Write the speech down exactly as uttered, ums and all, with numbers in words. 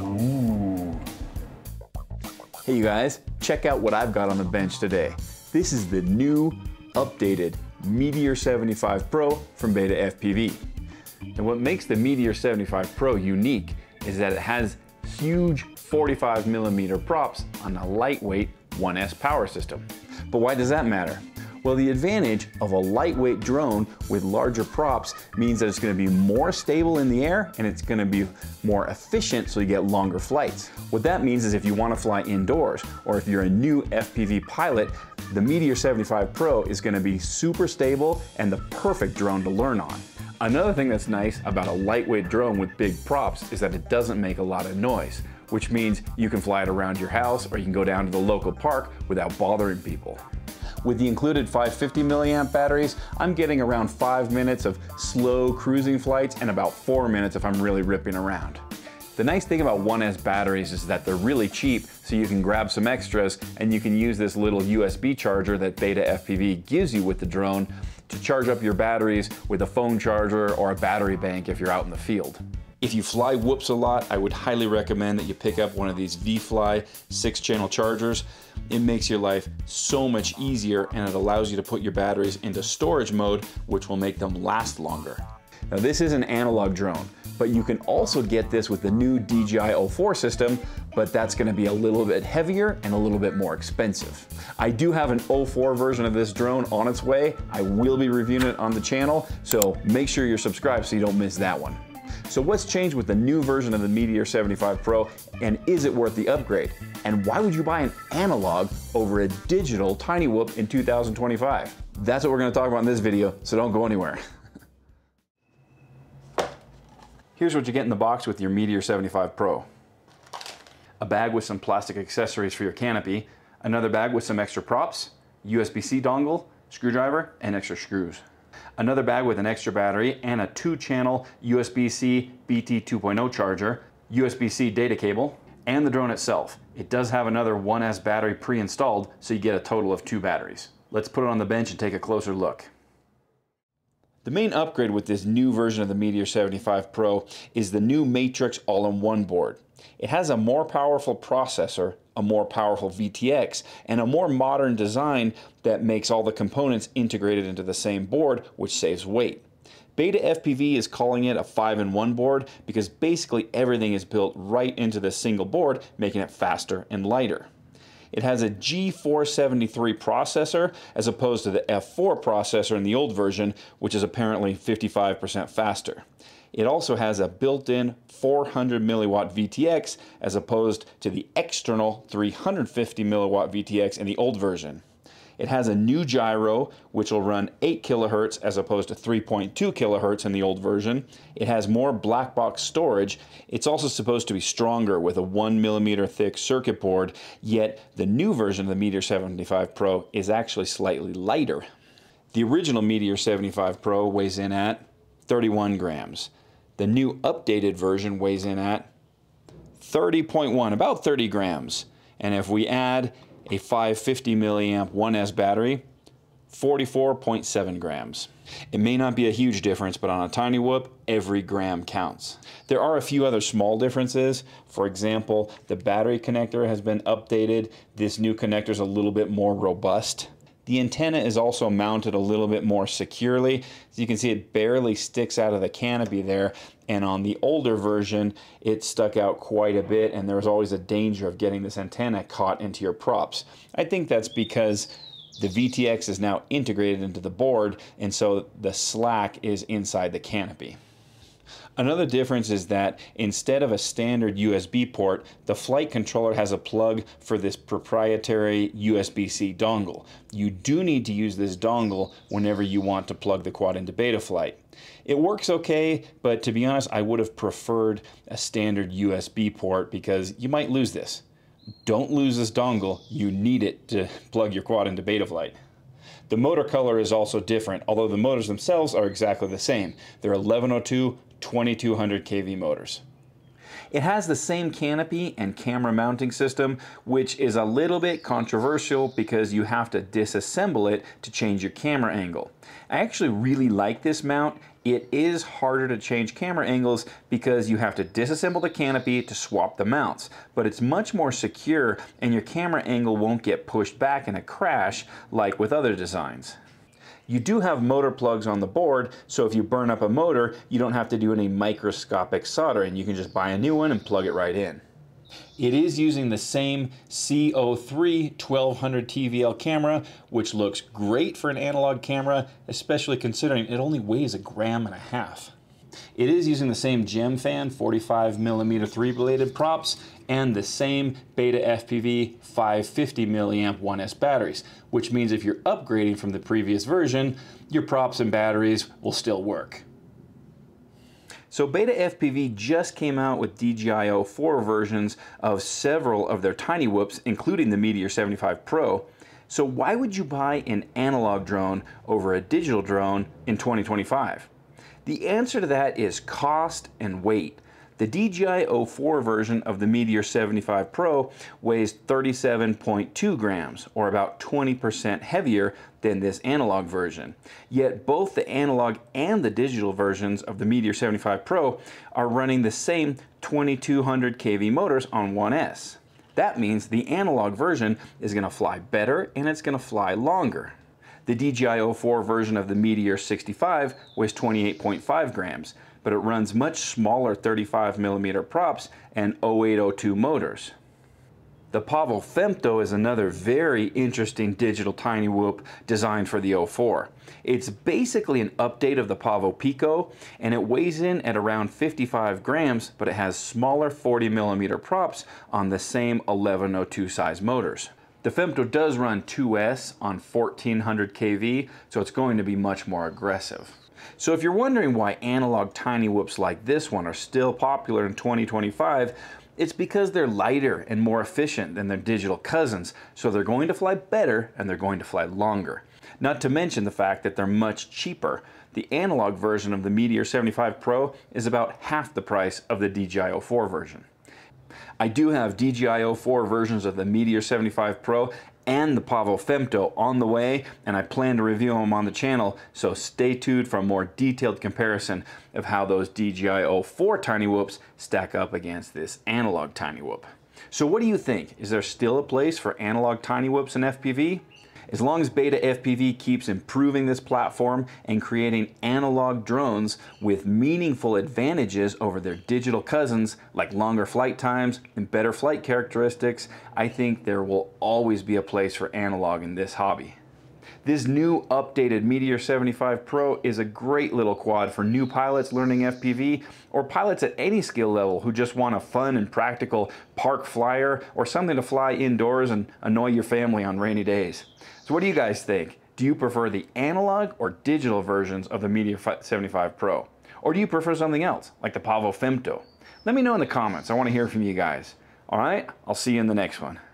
Ooh. Hey you guys, check out what I've got on the bench today. This is the new, updated Meteor seventy-five Pro from BetaFPV. And what makes the Meteor seventy-five Pro unique is that it has huge forty-five millimeter props on a lightweight one S power system. But why does that matter? Well, the advantage of a lightweight drone with larger props means that it's going to be more stable in the air and it's going to be more efficient, so you get longer flights. What that means is if you want to fly indoors or if you're a new F P V pilot, the Meteor seventy-five Pro is going to be super stable and the perfect drone to learn on. Another thing that's nice about a lightweight drone with big props is that it doesn't make a lot of noise, which means you can fly it around your house or you can go down to the local park without bothering people. With the included five hundred fifty milliamp batteries, I'm getting around five minutes of slow cruising flights and about four minutes if I'm really ripping around. The nice thing about one S batteries is that they're really cheap, so you can grab some extras and you can use this little U S B charger that BetaFPV gives you with the drone to charge up your batteries with a phone charger or a battery bank if you're out in the field. If you fly whoops a lot, I would highly recommend that you pick up one of these Vifly six channel chargers. It makes your life so much easier and it allows you to put your batteries into storage mode, which will make them last longer. Now this is an analog drone, but you can also get this with the new D J I O four system, but that's gonna be a little bit heavier and a little bit more expensive. I do have an O four version of this drone on its way. I will be reviewing it on the channel, so make sure you're subscribed so you don't miss that one. So what's changed with the new version of the Meteor seventy-five Pro, and is it worth the upgrade? And why would you buy an analog over a digital tiny whoop in two thousand twenty-five? That's what we're gonna talk about in this video, so don't go anywhere. Here's what you get in the box with your Meteor seventy-five Pro. A bag with some plastic accessories for your canopy, another bag with some extra props, U S B C dongle, screwdriver, and extra screws. Another bag with an extra battery and a two channel U S B C B T two point oh charger, U S B C data cable, and the drone itself. It does have another one S battery pre-installed, so you get a total of two batteries. Let's put it on the bench and take a closer look. The main upgrade with this new version of the Meteor seventy-five Pro is the new Matrix all-in-one board. It has a more powerful processor, a more powerful V T X, and a more modern design that makes all the components integrated into the same board, which saves weight. BetaFPV is calling it a five in one board because basically everything is built right into the single board, making it faster and lighter. It has a G four seventy-three processor as opposed to the F four processor in the old version, which is apparently fifty-five percent faster. It also has a built-in four hundred milliwatt V T X as opposed to the external three hundred fifty milliwatt V T X in the old version. It has a new gyro, which will run eight kilohertz as opposed to three point two kilohertz in the old version. It has more black box storage. It's also supposed to be stronger with a one millimeter thick circuit board, yet the new version of the Meteor seventy-five Pro is actually slightly lighter. The original Meteor seventy-five Pro weighs in at thirty-one grams. The new updated version weighs in at thirty point one, about thirty grams. And if we add a five hundred fifty milliamp one S battery, forty-four point seven grams. It may not be a huge difference, but on a tiny whoop, every gram counts. There are a few other small differences. For example, the battery connector has been updated. This new connector is a little bit more robust. The antenna is also mounted a little bit more securely. As you can see, it barely sticks out of the canopy there. And on the older version, it stuck out quite a bit, and there was always a danger of getting this antenna caught into your props. I think that's because the V T X is now integrated into the board, and so the slack is inside the canopy. Another difference is that instead of a standard U S B port, the flight controller has a plug for this proprietary U S B C dongle. You do need to use this dongle whenever you want to plug the quad into Betaflight. It works okay, but to be honest, I would have preferred a standard U S B port because you might lose this. Don't lose this dongle, you need it to plug your quad into Betaflight. The motor color is also different, although the motors themselves are exactly the same. They're eleven oh two, twenty-two hundred K V motors. It has the same canopy and camera mounting system, which is a little bit controversial because you have to disassemble it to change your camera angle. I actually really like this mount. It is harder to change camera angles because you have to disassemble the canopy to swap the mounts, but it's much more secure and your camera angle won't get pushed back in a crash like with other designs. You do have motor plugs on the board, so if you burn up a motor, you don't have to do any microscopic soldering. You can just buy a new one and plug it right in. It is using the same C O three twelve hundred T V L camera, which looks great for an analog camera, especially considering it only weighs a gram and a half. It is using the same gem fan forty-five millimeter three bladed props and the same BetaFPV five fifty milliamp one S batteries, which means if you're upgrading from the previous version, your props and batteries will still work. So BetaFPV just came out with D J I O four versions of several of their tiny whoops, including the Meteor seventy-five Pro. So why would you buy an analog drone over a digital drone in twenty twenty-five? The answer to that is cost and weight. The D J I O four version of the Meteor seventy-five Pro weighs thirty-seven point two grams, or about twenty percent heavier than this analog version. Yet both the analog and the digital versions of the Meteor seventy-five Pro are running the same twenty-two hundred K V motors on one S. That means the analog version is going to fly better and it's going to fly longer. The D J I O four version of the Meteor sixty-five weighs twenty-eight point five grams, but it runs much smaller thirty-five millimeter props and oh eight oh two motors. The Pavo Femto is another very interesting digital tiny whoop designed for the O four. It's basically an update of the Pavo Pico, and it weighs in at around fifty-five grams, but it has smaller forty millimeter props on the same eleven oh two size motors. The Femto does run two S on fourteen hundred K V, so it's going to be much more aggressive. So if you're wondering why analog tiny whoops like this one are still popular in twenty twenty-five, it's because they're lighter and more efficient than their digital cousins, so they're going to fly better and they're going to fly longer. Not to mention the fact that they're much cheaper. The analog version of the Meteor seventy-five Pro is about half the price of the D J I O four version. I do have D J I O four versions of the Meteor seventy-five Pro and the Pavo Femto on the way, and I plan to review them on the channel, so stay tuned for a more detailed comparison of how those D J I O four tiny whoops stack up against this analog tiny whoop. So what do you think? Is there still a place for analog tiny whoops in F P V? As long as BetaFPV keeps improving this platform and creating analog drones with meaningful advantages over their digital cousins, like longer flight times and better flight characteristics, I think there will always be a place for analog in this hobby. This new updated Meteor seventy-five Pro is a great little quad for new pilots learning F P V, or pilots at any skill level who just want a fun and practical park flyer or something to fly indoors and annoy your family on rainy days. So what do you guys think? Do you prefer the analog or digital versions of the Meteor seventy-five Pro? Or do you prefer something else, like the Pavo Femto? Let me know in the comments. I want to hear from you guys. All right, I'll see you in the next one.